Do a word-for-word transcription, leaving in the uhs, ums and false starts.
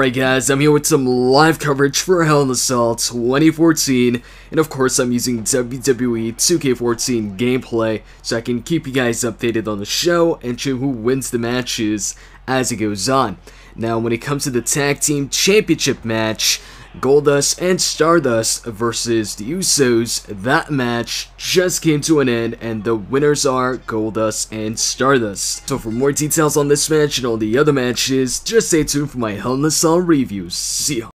Alright guys, I'm here with some live coverage for Hell in a Cell twenty fourteen, and of course I'm using W W E two K fourteen gameplay so I can keep you guys updated on the show and show who wins the matches as it goes on. Now when it comes to the Tag Team Championship match, Goldust and Stardust versus the Usos, that match just came to an end and the winners are Goldust and Stardust. So for more details on this match and all the other matches, just stay tuned for my Hell in a Cell reviews. See ya.